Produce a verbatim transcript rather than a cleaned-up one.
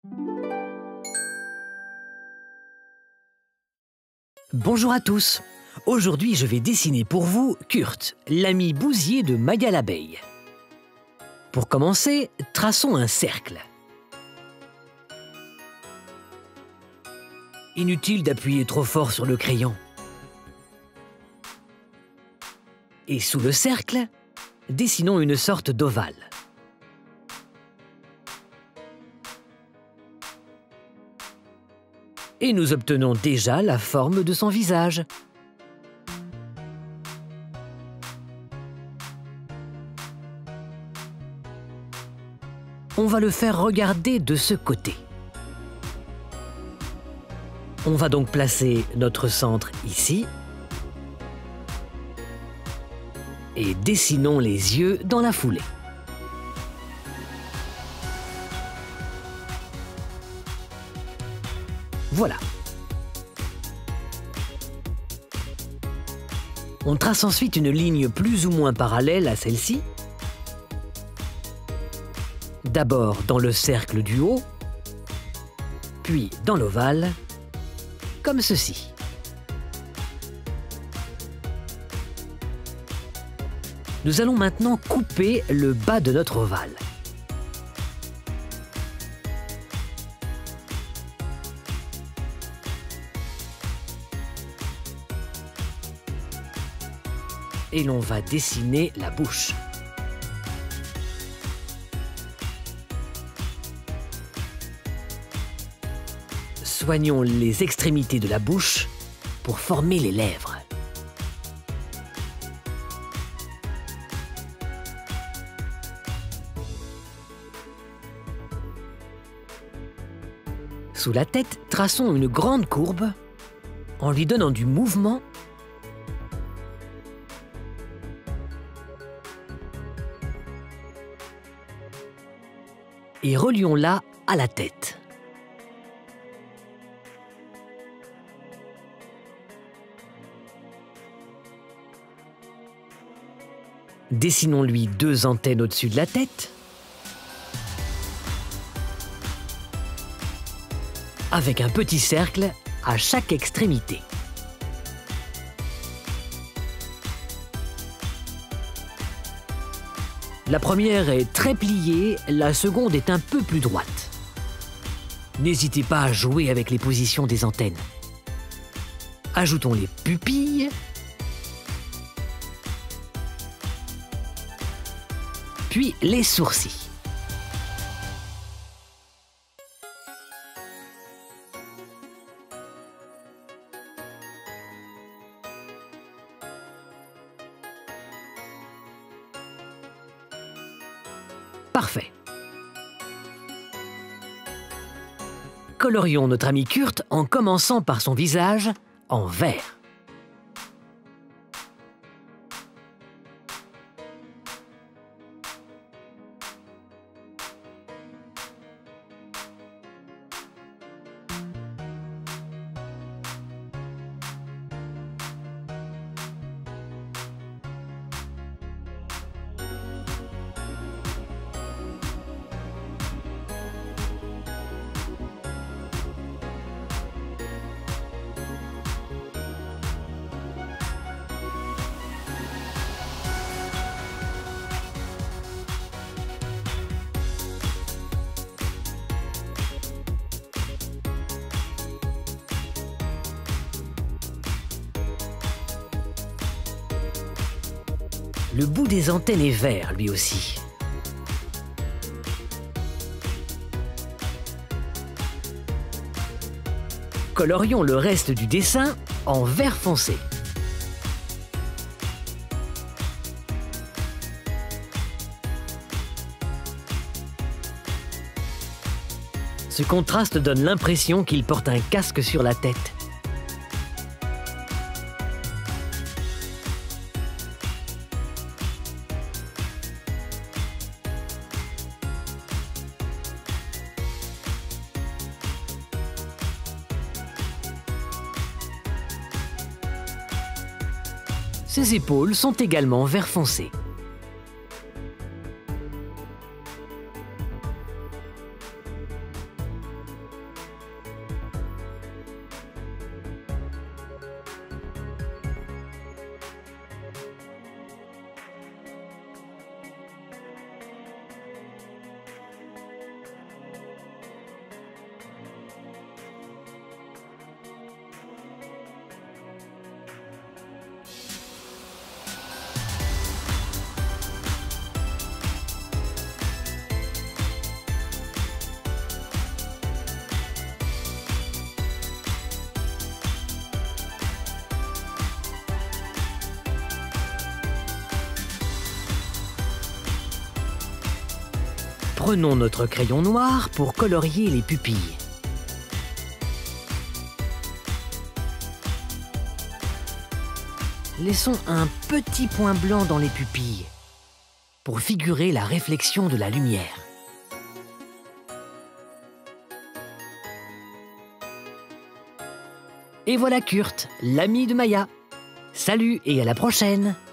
Bonjour à tous. Aujourd'hui, je vais dessiner pour vous Kurt, l'ami bousier de Maya l'abeille. Pour commencer, traçons un cercle. Inutile d'appuyer trop fort sur le crayon. Et sous le cercle, dessinons une sorte d'ovale. Et nous obtenons déjà la forme de son visage. On va le faire regarder de ce côté. On va donc placer notre centre ici. Et dessinons les yeux dans la foulée. Voilà. On trace ensuite une ligne plus ou moins parallèle à celle-ci. D'abord dans le cercle du haut, puis dans l'ovale, comme ceci. Nous allons maintenant couper le bas de notre ovale. Et l'on va dessiner la bouche. Soignons les extrémités de la bouche pour former les lèvres. Sous la tête, traçons une grande courbe en lui donnant du mouvement et relions-la à la tête. Dessinons-lui deux antennes au-dessus de la tête, avec un petit cercle à chaque extrémité. La première est très pliée, la seconde est un peu plus droite. N'hésitez pas à jouer avec les positions des antennes. Ajoutons les pupilles. Puis les sourcils. Parfait. Colorions notre ami Kurt en commençant par son visage en vert. Le bout des antennes est vert, lui aussi. Colorions le reste du dessin en vert foncé. Ce contraste donne l'impression qu'il porte un casque sur la tête. Ses épaules sont également vert foncé. Prenons notre crayon noir pour colorier les pupilles. Laissons un petit point blanc dans les pupilles pour figurer la réflexion de la lumière. Et voilà Kurt, l'ami de Maya. Salut et à la prochaine!